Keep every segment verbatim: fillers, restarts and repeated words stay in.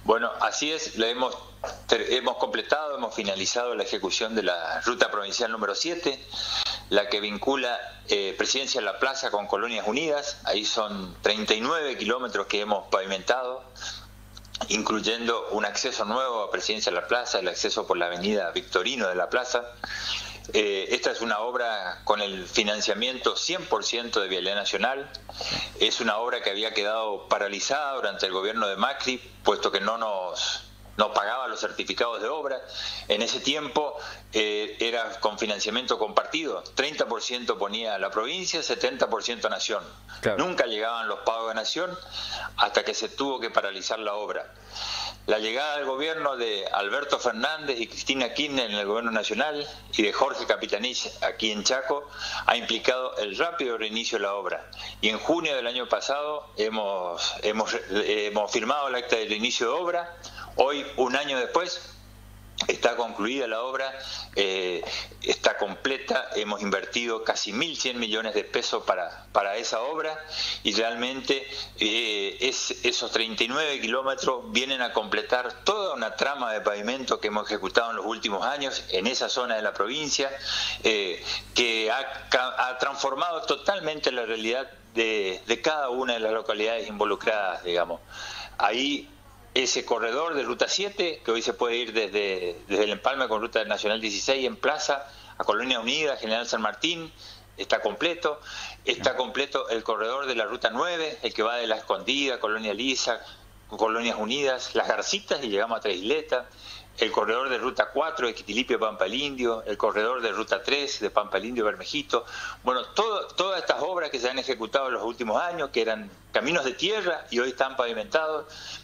Bueno, así es, le hemos, hemos completado, hemos finalizado la ejecución de la ruta provincial número siete, la que vincula eh, Presidencia de la Plaza con Colonias Unidas. Ahí son treinta y nueve kilómetros que hemos pavimentado, incluyendo un acceso nuevo a Presidencia de la Plaza, el acceso por la avenida Victorino de la Plaza. Eh, esta es una obra con el financiamiento cien por ciento de Vialidad Nacional. Es una obra que había quedado paralizada durante el gobierno de Macri, puesto que no nos, no pagaba los certificados de obra. En ese tiempo eh, era con financiamiento compartido. treinta por ciento ponía la provincia, setenta por ciento Nación. Claro. Nunca llegaban los pagos de Nación hasta que se tuvo que paralizar la obra. La llegada al gobierno de Alberto Fernández y Cristina Kirchner en el gobierno nacional y de Jorge Capitanich aquí en Chaco ha implicado el rápido reinicio de la obra. Y en junio del año pasado hemos, hemos, hemos firmado el acta del inicio de obra. Hoy, un año después, está concluida la obra, eh, está completa, hemos invertido casi mil cien millones de pesos para, para esa obra y realmente eh, es, esos treinta y nueve kilómetros vienen a completar toda una trama de pavimento que hemos ejecutado en los últimos años en esa zona de la provincia, eh, que ha, ha transformado totalmente la realidad de, de cada una de las localidades involucradas, digamos. Ahí ese corredor de Ruta siete, que hoy se puede ir desde, desde el empalme con Ruta Nacional dieciséis en Plaza a Colonia Unida, General San Martín, está completo. Está completo el corredor de la Ruta nueve, el que va de La Escondida, Colonia Lisa, Colonias Unidas, Las Garcitas y llegamos a Tres Isletas. El corredor de Ruta cuatro de Quitilipio, Pampa el Indio, el corredor de Ruta tres de Pampa el Indio, Bermejito. Bueno, todo, todas estas obras que se han ejecutado en los últimos años, que eran caminos de tierra y hoy están pavimentados,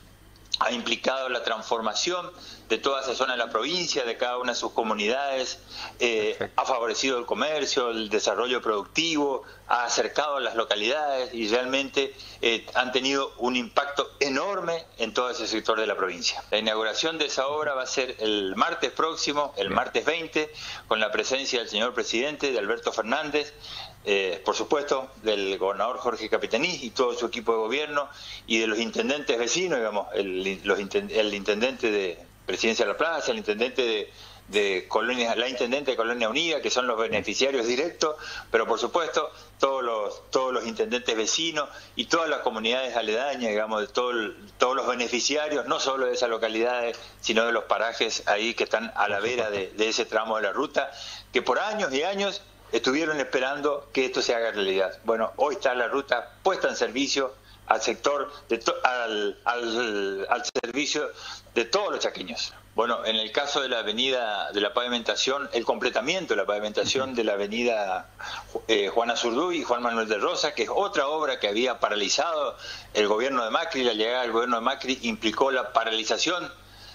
ha implicado la transformación de toda esa zona de la provincia, de cada una de sus comunidades, eh, ha favorecido el comercio, el desarrollo productivo, ha acercado a las localidades y realmente eh, han tenido un impacto enorme en todo ese sector de la provincia. La inauguración de esa obra va a ser el martes próximo, el martes veinte, con la presencia del señor presidente, de Alberto Fernández, Eh, por supuesto, del gobernador Jorge Capitanich y todo su equipo de gobierno y de los intendentes vecinos, digamos, el, los, el intendente de Presidencia de la Plaza, el intendente de, de Colonia, la intendente de Colonia Unida, que son los beneficiarios directos, pero por supuesto todos los todos los intendentes vecinos y todas las comunidades aledañas, digamos, de todo el, todos los beneficiarios, no solo de esas localidades, sino de los parajes ahí que están a la vera de, de ese tramo de la ruta, que por años y años estuvieron esperando que esto se haga realidad. Bueno, hoy está la ruta puesta en servicio al sector, de to al, al, al servicio de todos los chaqueños. Bueno, en el caso de la avenida de la pavimentación, el completamiento de la pavimentación de la avenida eh, Juana Zurduy y Juan Manuel de Rosas, que es otra obra que había paralizado el gobierno de Macri, la llegada del gobierno de Macri implicó la paralización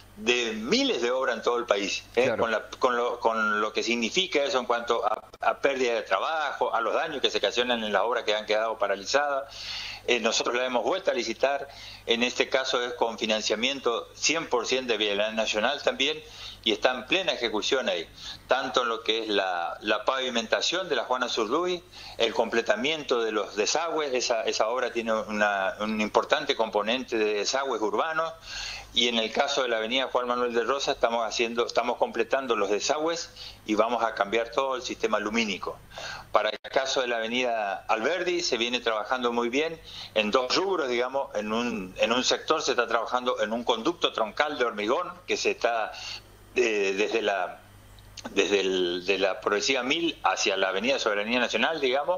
de miles de obras en todo el país, ¿eh? Claro. con, la, con, lo, con lo que significa eso en cuanto a, a pérdida de trabajo, a los daños que se ocasionan en las obras que han quedado paralizadas. Eh, nosotros la hemos vuelto a licitar, en este caso es con financiamiento cien por ciento de Vialidad Nacional también, y está en plena ejecución ahí, tanto en lo que es la, la pavimentación de la Juana Zurduy, el completamiento de los desagües, esa, esa obra tiene una, un importante componente de desagües urbanos, y en el caso de la avenida Juan Manuel de Rosas estamos haciendo, estamos completando los desagües y vamos a cambiar todo el sistema lumínico. Para el caso de la avenida Alberdi se viene trabajando muy bien en dos rubros, digamos, en un, en un sector se está trabajando en un conducto troncal de hormigón que se está eh, desde la desde el, de la Progresiva Mil hacia la avenida Soberanía Nacional, digamos,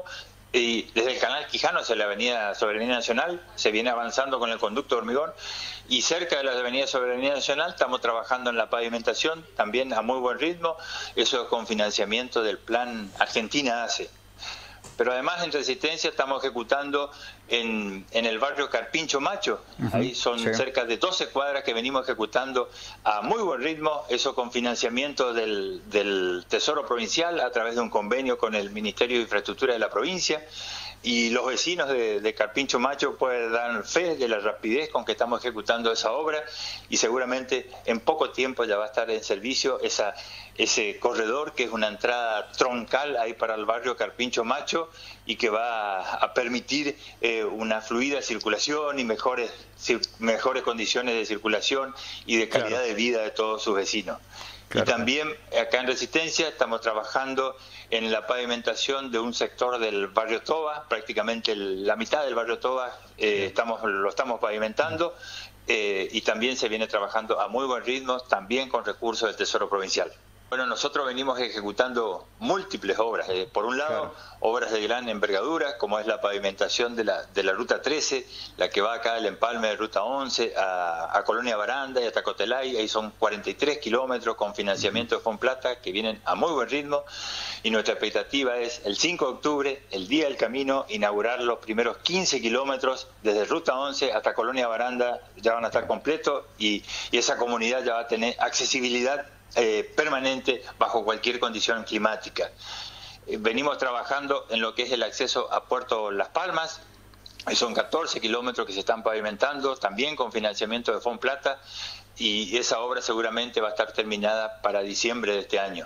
y desde el canal Quijano hacia la avenida Soberanía Nacional se viene avanzando con el conducto de hormigón, y cerca de la avenida Soberanía Nacional estamos trabajando en la pavimentación también a muy buen ritmo, eso con financiamiento del plan Argentina Hace. Pero además en Resistencia estamos ejecutando en, en el barrio Carpincho Macho, uh-huh. Ahí son sí. cerca de doce cuadras que venimos ejecutando a muy buen ritmo, eso con financiamiento del, del Tesoro Provincial a través de un convenio con el Ministerio de Infraestructura de la provincia, y los vecinos de, de Carpincho Macho pueden dar fe de la rapidez con que estamos ejecutando esa obra, y seguramente en poco tiempo ya va a estar en servicio esa, ese corredor que es una entrada troncal ahí para el barrio Carpincho Macho y que va a permitir eh, una fluida circulación y mejores mejores condiciones de circulación y de calidad claro. de vida de todos sus vecinos. Claro. Y también acá en Resistencia estamos trabajando en la pavimentación de un sector del barrio Toba, prácticamente la mitad del barrio Toba eh, estamos, lo estamos pavimentando eh, y también se viene trabajando a muy buen ritmo, también con recursos del Tesoro Provincial. Bueno, nosotros venimos ejecutando múltiples obras. Eh, por un lado, claro. obras de gran envergadura, como es la pavimentación de la, de la Ruta trece, la que va acá del empalme de Ruta once a, a Colonia Baranda y a Tacotelay. Ahí son cuarenta y tres kilómetros con financiamiento de Fonplata que vienen a muy buen ritmo. Y nuestra expectativa es el cinco de octubre, el Día del Camino, inaugurar los primeros quince kilómetros desde Ruta once hasta Colonia Baranda. Ya van a estar completos y, y esa comunidad ya va a tener accesibilidad Eh, permanente bajo cualquier condición climática. Eh, venimos trabajando en lo que es el acceso a Puerto Las Palmas, son catorce kilómetros que se están pavimentando, también con financiamiento de Fonplata, y esa obra seguramente va a estar terminada para diciembre de este año.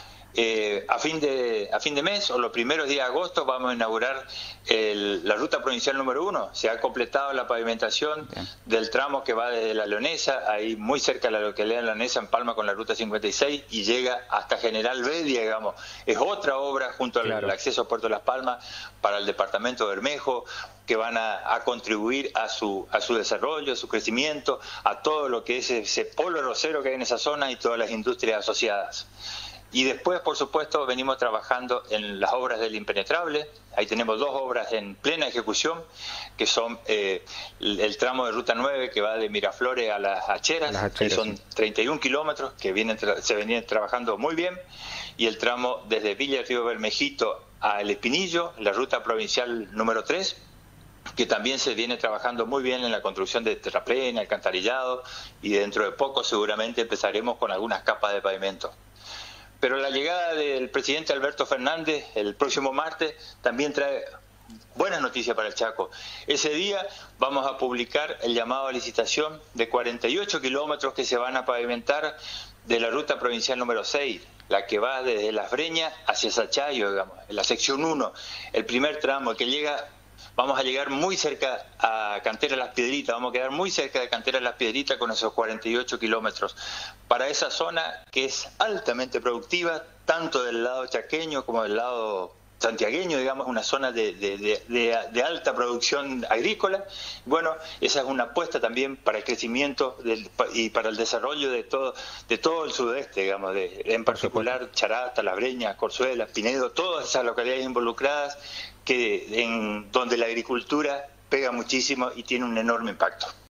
Eh, a fin de a fin de mes o los primeros días de agosto vamos a inaugurar el, la ruta provincial número uno. Se ha completado la pavimentación Bien. del tramo que va desde La Leonesa, ahí muy cerca de la localidad de La Leonesa, en Palma con la ruta cincuenta y seis, y llega hasta General Bedia, digamos. Es otra obra junto al claro. acceso a Puerto Las Palmas para el departamento de Bermejo, que van a, a contribuir a su a su desarrollo, a su crecimiento, a todo lo que es ese polo rosero que hay en esa zona y todas las industrias asociadas. Y después, por supuesto, venimos trabajando en las obras del Impenetrable. Ahí tenemos dos obras en plena ejecución, que son eh, el, el tramo de Ruta nueve, que va de Miraflores a Las Acheras. Las Acheras Ahí son sí. treinta y un kilómetros, que vienen se venían trabajando muy bien. Y el tramo desde Villa del Río Bermejito a El Espinillo, la ruta provincial número tres, que también se viene trabajando muy bien en la construcción de terraplén, alcantarillado, y dentro de poco seguramente empezaremos con algunas capas de pavimento. Pero la llegada del presidente Alberto Fernández el próximo martes también trae buenas noticias para el Chaco. Ese día vamos a publicar el llamado a licitación de cuarenta y ocho kilómetros que se van a pavimentar de la ruta provincial número seis, la que va desde Las Breñas hacia Sachayo, digamos, en la sección uno, el primer tramo que llega. Vamos a llegar muy cerca a Cantera Las Piedritas, vamos a quedar muy cerca de Cantera Las Piedritas con esos cuarenta y ocho kilómetros. Para esa zona que es altamente productiva, tanto del lado chaqueño como del lado santiagueño, digamos, una zona de, de, de, de, de alta producción agrícola. Bueno, esa es una apuesta también para el crecimiento del, y para el desarrollo de todo de todo el sudeste, digamos, de, en particular Charata, La Breña, Corzuela, Pinedo, todas esas localidades involucradas que en donde la agricultura pega muchísimo y tiene un enorme impacto.